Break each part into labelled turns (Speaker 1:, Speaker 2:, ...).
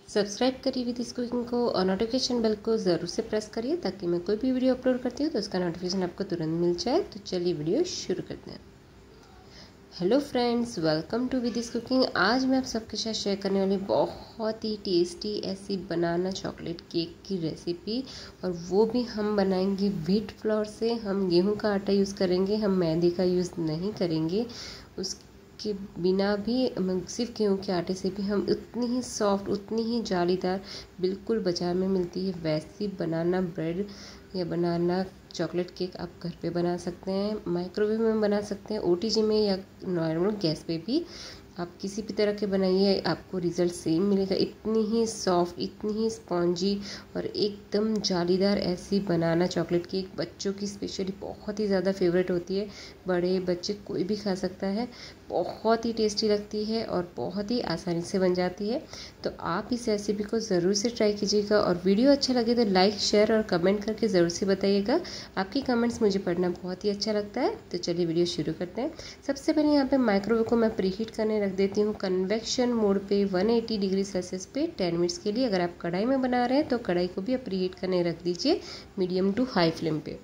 Speaker 1: Subscribe करिए with इस cooking को और नोटिफिकेशन बेल को ज़रूर से प्रेस करिए ताकि मैं कोई भी वीडियो अपलोड करती हूँ तो उसका नोटिफिकेशन आपको तुरंत मिल जाए। तो चलिए वीडियो शुरू करते हैं। Hello friends, welcome to with इस कुकिंग। आज मैं आप सबके साथ शेयर करने वाली बहुत ही टेस्टी ऐसी बनाना चॉकलेट केक की रेसिपी, और वो भी हम बनाएंगे व्हीट फ्लोर से। हम गेहूं का आटा यूज़ करेंगे, हम मैदे का यूज़ नहीं करेंगे। उसके बिना भी सिर्फ गेहूं के आटे से भी हम उतनी ही सॉफ्ट, उतनी ही जालीदार, बिल्कुल बाजार में मिलती है वैसी बनाना ब्रेड या बनाना चॉकलेट केक आप घर पे बना सकते हैं। माइक्रोवेव में बना सकते हैं, ओटीजी में, या नॉर्मल गैस पे भी। आप किसी भी तरह के बनाइए, आपको रिज़ल्ट सेम मिलेगा। इतनी ही सॉफ्ट, इतनी ही स्पॉन्जी और एकदम जालीदार ऐसी बनाना चॉकलेट केक बच्चों की स्पेशली बहुत ही ज़्यादा फेवरेट होती है। बड़े बच्चे कोई भी खा सकता है। बहुत ही टेस्टी लगती है और बहुत ही आसानी से बन जाती है। तो आप इस रेसिपी को ज़रूर से ट्राई कीजिएगा, और वीडियो अच्छा लगे तो लाइक, शेयर और कमेंट करके ज़रूर से बताइएगा। आपकी कमेंट्स मुझे पढ़ना बहुत ही अच्छा लगता है। तो चलिए वीडियो शुरू करते हैं। सबसे पहले यहाँ पे माइक्रोवेव को मैं प्रीहीट करने रख देती हूँ कन्वेक्शन मोड पे 180 डिग्री सेल्सियस पे 10 मिनट्स के लिए। अगर आप कढ़ाई में बना रहे हैं तो कढ़ाई को भी आप प्रीहीट करने रख दीजिए मीडियम टू हाई फ्लेम पे।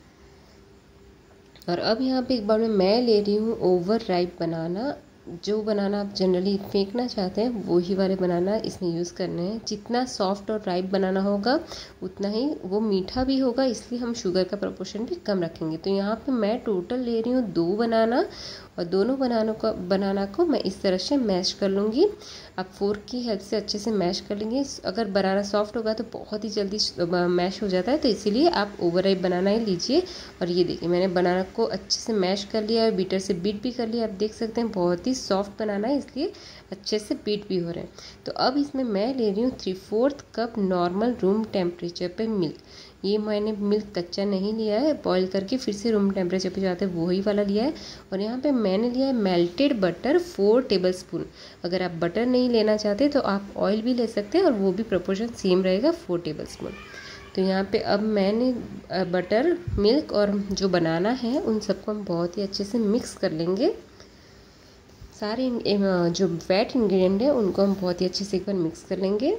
Speaker 1: और अब यहाँ पे एक बार में मैं ले रही हूँ ओवर राइप बनाना। जो बनाना आप जनरली फेंकना चाहते हैं वही वाले बनाना इसमें यूज़ करने हैं। जितना सॉफ्ट और राइप बनाना होगा उतना ही वो मीठा भी होगा, इसलिए हम शुगर का प्रोपोर्शन भी कम रखेंगे। तो यहाँ पे मैं टोटल ले रही हूँ 2 बनाना, और दोनों बनाना को मैं इस तरह से मैश कर लूँगी। आप फोर्क की हेल्प से अच्छे से मैश कर लेंगे। अगर बनाना सॉफ्ट होगा तो बहुत ही जल्दी मैश हो जाता है, तो इसीलिए आप ओवर राइप बनाना ही लीजिए। और ये देखिए, मैंने बनाना को अच्छे से मैश कर लिया है, बीटर से बीट भी कर लिया। आप देख सकते हैं बहुत ही सॉफ्ट बनाना है, इसलिए अच्छे से बीट भी हो रहे हैं। तो अब इसमें मैं ले रही हूँ 3/4 कप नॉर्मल रूम टेम्परेचर पे मिल्क। ये मैंने मिल्क कच्चा नहीं लिया है, बॉईल करके फिर से रूम टेम्परेचर पे जाता है वही वाला लिया है। और यहाँ पे मैंने लिया है मेल्टेड बटर 4 टेबलस्पून। अगर आप बटर नहीं लेना चाहते तो आप ऑयल भी ले सकते हैं, और वो भी प्रोपोर्शन सेम रहेगा 4 टेबलस्पून। तो यहाँ पे अब मैंने बटर, मिल्क और जो बनाना है उन सबको हम बहुत ही अच्छे से मिक्स कर लेंगे। सारे जो वेट इंग्रेडिएंट है उनको हम बहुत ही अच्छे से एक बार मिक्स कर लेंगे।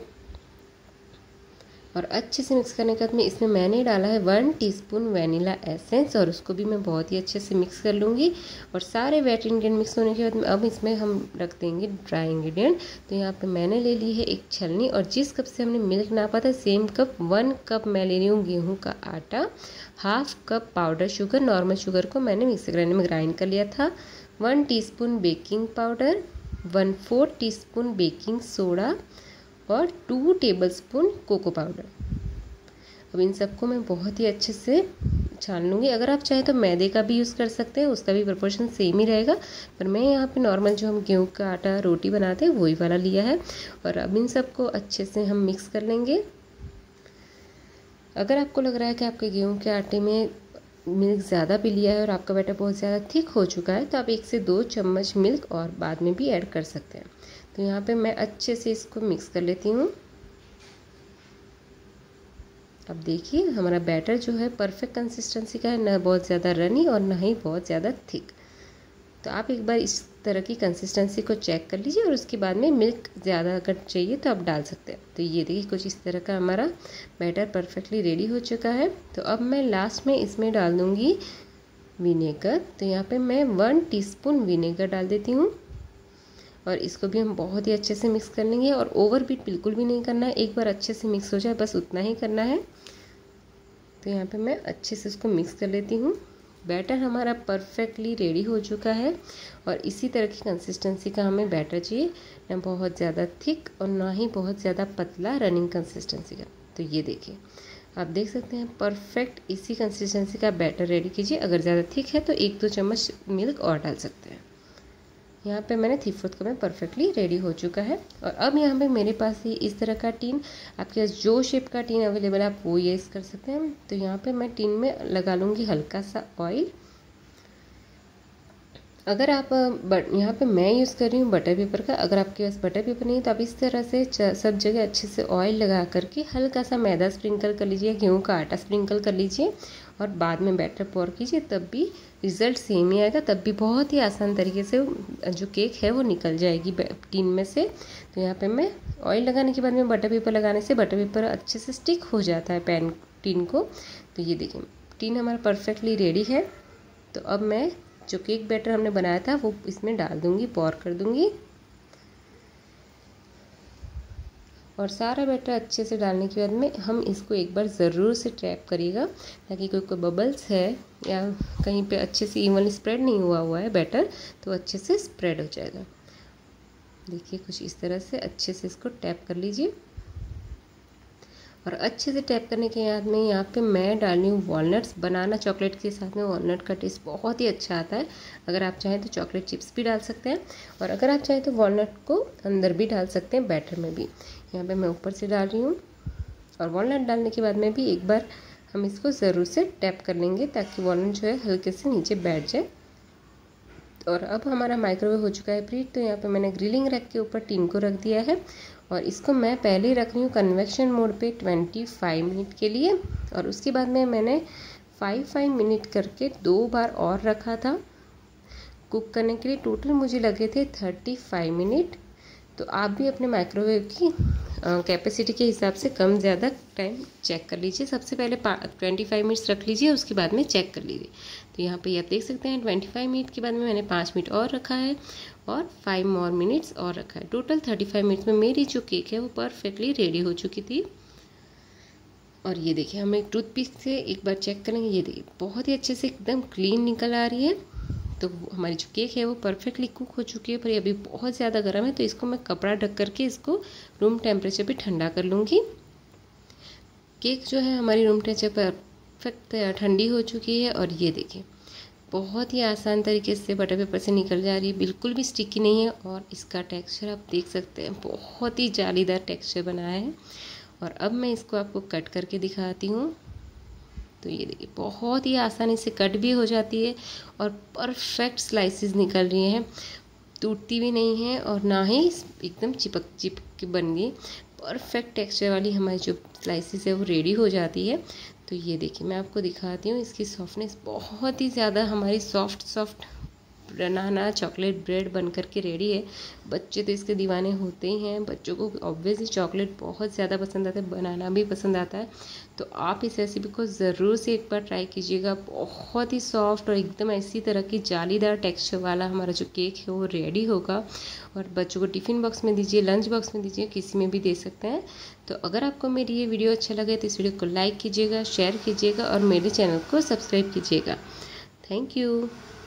Speaker 1: और अच्छे से मिक्स करने के बाद में इसमें मैंने डाला है 1 टीस्पून वनीला एसेंस, और उसको भी मैं बहुत ही अच्छे से मिक्स कर लूँगी। और सारे वेट इंग्रेडिएंट मिक्स होने के बाद में अब इसमें हम रख देंगे ड्राई इंग्रेडिएंट। तो यहाँ पे मैंने ले ली है एक छलनी, और जिस कप से हमने मिल्क नापा था सेम कप 1 कप मैं ले रही हूँ गेहूँ का आटा। 1/2 cup powder sugar, normal sugar को मैंने मिक्सर ग्राइंडर में ग्राइंड कर लिया था। 1 teaspoon baking powder, 1/4 teaspoon baking soda और 2 टेबलस्पून कोको पाउडर। अब इन सबको मैं बहुत ही अच्छे से छान लूँगी। अगर आप चाहें तो मैदे का भी यूज़ कर सकते हैं, उसका भी प्रोपोर्शन सेम ही रहेगा। पर मैं यहाँ पे नॉर्मल जो हम गेहूँ का आटा रोटी बनाते हैं वही वाला लिया है। और अब इन सबको अच्छे से हम मिक्स कर लेंगे। अगर आपको लग रहा है कि आपके गेहूँ के आटे में मिल्क ज़्यादा भी लिया है और आपका बैटर बहुत ज़्यादा थिक हो चुका है, तो आप 1 से 2 चम्मच मिल्क और बाद में भी ऐड कर सकते हैं। तो यहाँ पे मैं अच्छे से इसको मिक्स कर लेती हूँ। अब देखिए हमारा बैटर जो है परफेक्ट कंसिस्टेंसी का है, ना बहुत ज़्यादा रनी और ना ही बहुत ज़्यादा थिक। तो आप एक बार इस तरह की कंसिस्टेंसी को चेक कर लीजिए, और उसके बाद में मिल्क ज़्यादा अगर चाहिए तो आप डाल सकते हैं। तो ये देखिए कुछ इस तरह का हमारा बैटर परफेक्टली रेडी हो चुका है। तो अब मैं लास्ट में इसमें डाल दूँगी विनेगर। तो यहाँ पे मैं 1 टीस्पून विनेगर डाल देती हूँ, और इसको भी हम बहुत ही अच्छे से मिक्स कर लेंगे। और ओवर बीट बिल्कुल भी नहीं करना है, एक बार अच्छे से मिक्स हो जाए बस उतना ही करना है। तो यहाँ पे मैं अच्छे से इसको मिक्स कर लेती हूँ। बैटर हमारा परफेक्टली रेडी हो चुका है, और इसी तरह की कंसिस्टेंसी का हमें बैटर चाहिए, ना बहुत ज़्यादा थिक और ना ही बहुत ज़्यादा पतला रनिंग कंसिस्टेंसी का। तो ये देखिए, आप देख सकते हैं परफेक्ट इसी कंसिस्टेंसी का बैटर रेडी कीजिए। अगर ज़्यादा थिक है तो 1-2 चम्मच मिल्क और डाल सकते हैं। यहाँ पे मैंने 3/4 कप में परफेक्टली रेडी हो चुका है। और अब यहाँ पे मेरे पास ही इस तरह का टीन, आपके पास जो शेप का टीन अवेलेबल है आप वो यूज़ कर सकते हैं। तो यहाँ पे मैं टीन में लगा लूँगी हल्का सा ऑयल। अगर आप यहाँ पे मैं यूज़ कर रही हूँ बटर पेपर का। अगर आपके पास बटर पेपर नहीं तो आप इस तरह से सब जगह अच्छे से ऑयल लगा करके हल्का सा मैदा स्प्रिंकल कर लीजिए, गेहूँ का आटा स्प्रिंकल कर लीजिए, और बाद में बैटर पोर कीजिए, तब भी रिज़ल्ट सेम ही आएगा, तब भी बहुत ही आसान तरीके से जो केक है वो निकल जाएगी टीन में से। तो यहाँ पे मैं ऑयल लगाने के बाद में बटर पेपर लगाने से बटर पेपर अच्छे से स्टिक हो जाता है टीन को। तो ये देखिए टीन हमारा परफेक्टली रेडी है। तो अब मैं जो केक बैटर हमने बनाया था वो इसमें डाल दूँगी, पॉर कर दूँगी। और सारा बैटर अच्छे से डालने के बाद में हम इसको एक बार ज़रूर से टैप करिएगा, ताकि कोई बबल्स है या कहीं पे अच्छे से इवनली स्प्रेड नहीं हुआ है बैटर, तो अच्छे से स्प्रेड हो जाएगा। देखिए कुछ इस तरह से अच्छे से इसको टैप कर लीजिए। और अच्छे से टैप करने के बाद में यहाँ पे मैं डाल रही हूँ वॉलनट्स। बनाना चॉकलेट के साथ में वॉलनट का टेस्ट बहुत ही अच्छा आता है। अगर आप चाहें तो चॉकलेट चिप्स भी डाल सकते हैं, और अगर आप चाहें तो वॉलनट को अंदर भी डाल सकते हैं, बैटर में भी। यहाँ पे मैं ऊपर से डाल रही हूँ। और वॉलनट डालने के बाद में भी एक बार हम इसको ज़रूर से टैप कर लेंगे, ताकि वॉलनट जो है हल्के से नीचे बैठ जाए। और अब हमारा माइक्रोवेव हो चुका है प्रीट। तो यहाँ पे मैंने ग्रिलिंग रैक के ऊपर टीन को रख दिया है, और इसको मैं पहले ही रख रही हूँ कन्वेक्शन मोड पे 25 मिनट के लिए। और उसके बाद में मैंने 5 मिनट करके 2 बार और रखा था कुक करने के लिए। टोटल मुझे लगे थे 35 मिनट। तो आप भी अपने माइक्रोवेव की कैपेसिटी के हिसाब से कम ज़्यादा टाइम चेक कर लीजिए। सबसे पहले 25 मिनट्स रख लीजिए, उसके बाद में चेक कर लीजिए। तो यहाँ पे आप देख सकते हैं 25 मिनट के बाद में मैंने 5 मिनट और रखा है, और 5 more मिनट्स और रखा है। टोटल 35 मिनट्स में मेरी जो केक है वो परफेक्टली रेडी हो चुकी थी। और ये देखिए हम एक टूथपिक से एक बार चेक करेंगे। ये देखिए बहुत ही अच्छे से एकदम क्लीन निकल आ रही है। तो हमारी जो केक है वो परफेक्टली कुक हो चुकी है, पर ये अभी बहुत ज़्यादा गर्म है, तो इसको मैं कपड़ा ढक करके इसको रूम टेम्परेचर पे ठंडा कर लूँगी। केक जो है हमारी रूम टेम्परेचर पर परफेक्ट ठंडी हो चुकी है। और ये देखिए बहुत ही आसान तरीके से बटर पेपर से निकल जा रही है, बिल्कुल भी स्टिकी नहीं है। और इसका टेक्सचर आप देख सकते हैं, बहुत ही जालीदार टेक्सचर बनाया है। और अब मैं इसको आपको कट करके दिखाती हूँ। तो ये देखिए बहुत ही आसानी से कट भी हो जाती है, और परफेक्ट स्लाइसेस निकल रही हैं, टूटती भी नहीं है, और ना ही एकदम चिपक के बन गई। परफेक्ट टेक्सचर वाली हमारी जो स्लाइसेस है वो रेडी हो जाती है। तो ये देखिए मैं आपको दिखाती हूँ, इसकी सॉफ्टनेस बहुत ही ज़्यादा हमारी सॉफ्ट बनाना चॉकलेट ब्रेड बन करके रेडी है। बच्चे तो इसके दीवाने होते ही हैं, बच्चों को ऑब्वियसली चॉकलेट बहुत ज़्यादा पसंद आता है, बनाना भी पसंद आता है। तो आप इस रेसिपी को ज़रूर से एक बार ट्राई कीजिएगा। बहुत ही सॉफ्ट और एकदम इसी तरह की जालीदार टेक्सचर वाला हमारा जो केक है वो रेडी होगा। और बच्चों को टिफ़िन बॉक्स में दीजिए, लंच बॉक्स में दीजिए, किसी में भी दे सकते हैं। तो अगर आपको मेरी ये वीडियो अच्छा लगे तो इस वीडियो को लाइक कीजिएगा, शेयर कीजिएगा, और मेरे चैनल को सब्सक्राइब कीजिएगा। Thank you.